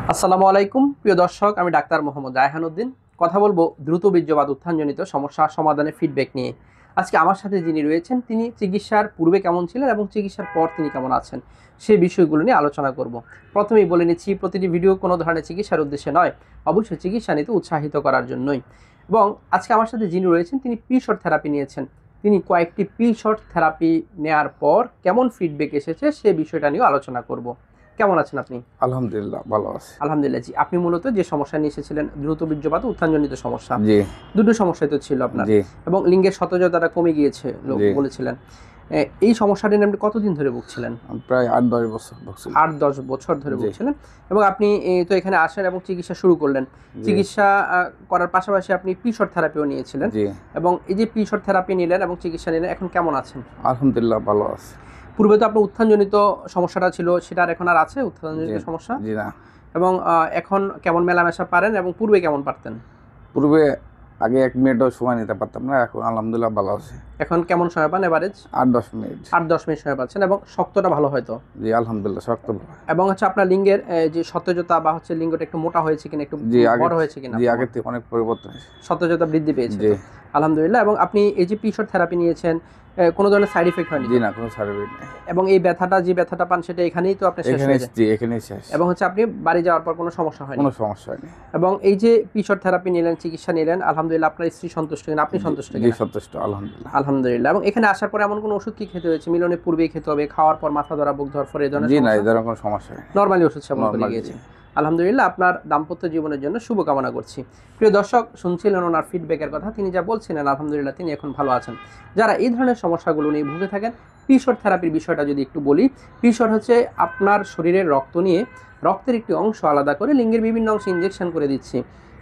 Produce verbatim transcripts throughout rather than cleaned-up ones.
আসসালামু আলাইকুম প্রিয় দর্শক, আমি ডাক্তার মোহাম্মদ রায়হান উদ্দিন। কথা বলবো দ্রুত বীর্যপাত উত্থানজনিত সমস্যা সমাধানের ফিডব্যাক নিয়ে। আজকে আমার সাথে যিনি রয়েছেন তিনি চিকিৎসার পূর্বে কেমন ছিলেন এবং চিকিৎসার পর তিনি কেমন আছেন সেই বিষয়গুলো নিয়ে আলোচনা করব। প্রথমেই বলে নিচ্ছি, প্রতিটি ভিডিও কোনো ধরনের চিকিৎসার উদ্দেশ্যে নয়, অবশ্যই চিকিৎসা নিতে উৎসাহিত করার জন্যই। এবং আজকে আমার সাথে যিনি রয়েছেন তিনি পি শর্ট থেরাপি নিয়েছেন। তিনি কয়েকটি পি শর্ট থেরাপি নেওয়ার পর কেমন ফিডব্যাক এসেছে সে বিষয়টা নিয়েও আলোচনা করব। কেমন আছেন আপনি? আলহামদুলিল্লাহ ভালো আছি। আলহামদুলিল্লাহ জি। আপনি মূলত যে সমস্যা নিয়ে এসেছিলেন দ্রুত বীর্যপাত উত্থানজনিত সমস্যা, জি দুটো সমস্যাই তো ছিল আপনার, জি এবং লিঙ্গের সতেজতাটা কমে গিয়েছে লোক জি। বলেছিলেন। এ, এই সমস্যাটি নিয়ে আপনি কতদিন ধরে ভুগছিলেন? আমি প্রায় আট দশ বছর ভুগছিলাম। আট দশ বছর ধরে জি। ভুগছিলেন। এবং আপনি এ, তো এখানে আসেন এবং চিকিৎসা শুরু করলেন। জি। চিকিৎসা আহ, করার পাশাপাশি আপনি পি শর্ট থেরাপিও নিয়েছিলেন। জি এবং এই যে পি শর্ট থেরাপি নিলেন এবং চিকিৎসা নিলেন, এখন কেমন আছেন? আলহামদুলিল্লাহ ভালো আছে। পূর্বে তো আপনার উত্থানজনিত সমস্যাটা ছিল, সেটা আর এখন আর আছে উত্থানজনিত জি সমস্যা? জি না, এবং আহ, এখন কেমন মেলামেশা পারেন এবং পূর্বে কেমন পারতেন? পূর্বে আগে এক মিনিটও সময় নিতে পারতাম না, এখন আলহামদুলিল্লাহ ভালো আছে। এখন কেমন সময় পান এভারেজ? আট দশ মিনিট। আট দশ মিনিট সময় পাচ্ছেন এবং শক্তটা ভালো হয়তো। জি আলহামদুলিল্লাহ শক্ত ভালো। এবং হচ্ছে আপনার লিঙ্গের এ, যে সতেজতা বা হচ্ছে লিঙ্গটা একটু মোটা হয়েছে কিনা, একটু জি আগে বড় হয়েছে কিনা, জি আগের থেকে অনেক পরিবর্তন হয়েছে। সতেজতা বৃদ্ধি পেয়েছে জি তো? আলহামদুলিল্লাহ। এবং আপনি এই যে পি শর্ট থেরাপি নিয়েছেন, এ, কোনো ধরনের সাইড এফেক্ট হয়নি? জি না, কোনো সার্টিফিকেট নেই। এবং এই ব্যথাটা যে ব্যথাটা পান সেটা এখানেই তো আপনি শেষ এখানে হয়ে যায়? জি এখানেই শেষ। এবং হচ্ছে আপনি বাড়ি যাওয়ার পর কোনো সমস্যা হয়নি? কোনো সমস্যা হয়নি। এবং এই যে পি শর্ট থেরাপি নিলেন, চিকিৎসা নিলেন, আলহামদুলিল্লাহ আপনার স্ত্রী সন্তুষ্ট কিনা, আপনি সন্তুষ্ট জি কিনা? সন্তুষ্ট আলহামদুলিল্লাহ। আলহামদুলিল্লাহ। এবং এখানে আসার পর এমন কোনো ওষুধ কি খেতে হয়েছে? মিলনের পূর্বেই খেতে হবে, খাওয়ার পর মাথা ধরা, বুক ধরা, পরে এই ধরনের জি না, সমস্যা? এই ধরনের কোনো সমস্যা নেই। নরমালি ওষুধ সেবন করে নরমাল গিয়েছে। জি। আলহামদুলিল্লাহ, আপনার দাম্পত্য জীবনের জন্য শুভকামনা করছি। প্রিয় দর্শক, শুনছিলেন ওনার ফিডব্যাকের কথা, তিনি যা বলছিলেন আলহামদুলিল্লাহ তিনি এখন ভালো আছেন। যারা এই ধরনের সমস্যাগুলো নিয়ে ভুগে থাকেন, পি শর্ট থেরাপির বিষয়টা যদি একটু বলি, পি শর্ট হচ্ছে আপনার শরীরের রক্ত নিয়ে রক্তের একটি অংশ আলাদা করে লিঙ্গের বিভিন্ন অংশে ইনজেকশন করে দিচ্ছি।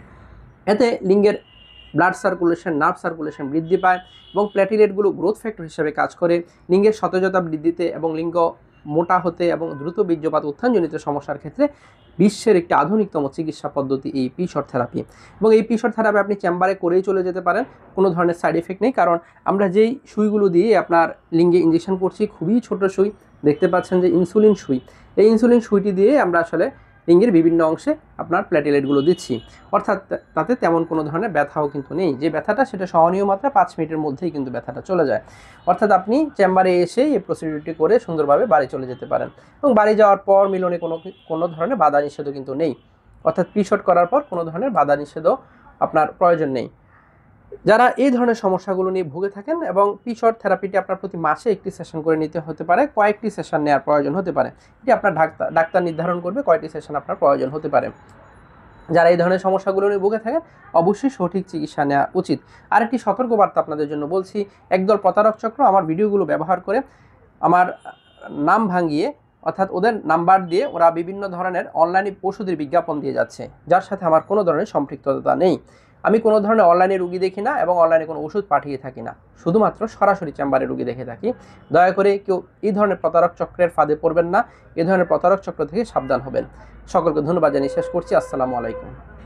এতে লিঙ্গের ব্লাড সার্কুলেশন, নার্ভ সার্কুলেশন বৃদ্ধি পায় এবং প্ল্যাটিলেটগুলো গ্রোথ ফ্যাক্টর হিসেবে কাজ করে লিঙ্গের সতেজতা বৃদ্ধিতে এবং লিঙ্গ মোটা হতে এবং দ্রুত বীর্যপাত উত্থানজনিত সমস্যার ক্ষেত্রে বিশ্বের একটি আধুনিকতম চিকিৎসা পদ্ধতি এই পি শর্ট থেরাপি। এবং এই পি শর্ট থেরাপি আপনি চেম্বারে করেই চলে যেতে পারেন, কোনো ধরনের সাইড এফেক্ট নেই। কারণ আমরা যেই সুইগুলো দিয়ে আপনার লিঙ্গে ইঞ্জেকশন করছি, খুবই ছোট সুই, দেখতে পাচ্ছেন যে ইনসুলিন সুই, এই ইনসুলিন সুইটি দিয়ে আমরা আসলে লিঙ্গের বিভিন্ন অংশে আপনার প্ল্যাটিলেটগুলো দিচ্ছি। অর্থাৎ তাতে তেমন কোনো ধরনের ব্যথাও কিন্তু নেই। যে ব্যথাটা সেটা সহনীয় মাত্রা পাঁচ মিনিটের মধ্যেই কিন্তু ব্যথাটা চলে যায়। অর্থাৎ আপনি চেম্বারে এসে এই প্রসিডিউরটি করে সুন্দরভাবে বাড়ি চলে যেতে পারেন। এবং বাড়ি যাওয়ার পর মিলনে কোনো কোনো ধরনের বাধা নিষেধও কিন্তু নেই। অর্থাৎ পি শর্ট করার পর কোনো ধরনের বাধা নিষেধও আপনার প্রয়োজন নেই। যারা এই ধরনের সমস্যাগুলো নিয়ে ভুগে থাকেন, এবং পি শর্ট থেরাপিটি আপনার প্রতি মাসে একটি সেশন করে নিতে হতে পারে, কয়েকটি সেশন নেওয়ার প্রয়োজন হতে পারে, এটি আপনার ডাক্তার ডাক্তার নির্ধারণ করবে কয়টি সেশন আপনার প্রয়োজন হতে পারে। যারা এই ধরনের সমস্যাগুলো নিয়ে ভুগে থাকেন, অবশ্যই সঠিক চিকিৎসা নেওয়া উচিত। আর একটি সতর্কবার্তা আপনাদের জন্য বলছি, একদল প্রতারক চক্র আমার ভিডিওগুলো ব্যবহার করে আমার নাম ভাঙিয়ে, অর্থাৎ ওদের নাম্বার দিয়ে ওরা বিভিন্ন ধরনের অনলাইনে ওষুধের বিজ্ঞাপন দিয়ে যাচ্ছে, যার সাথে আমার কোনো ধরনের সম্পৃক্ততা নেই। আমি কোনো ধরনের অনলাইনে রুগী দেখি না এবং অনলাইনে কোনো ওষুধ পাঠিয়ে থাকি না, শুধুমাত্র সরাসরি চেম্বারে রুগী দেখে থাকি। দয়া করে কেউ এই ধরনের প্রতারক চক্রের ফাঁদে পড়বেন না, এই ধরনের প্রতারক চক্র থেকে সাবধান হবেন। সকলকে ধন্যবাদ জানিয়ে শেষ করছি। আসসালামু আলাইকুম।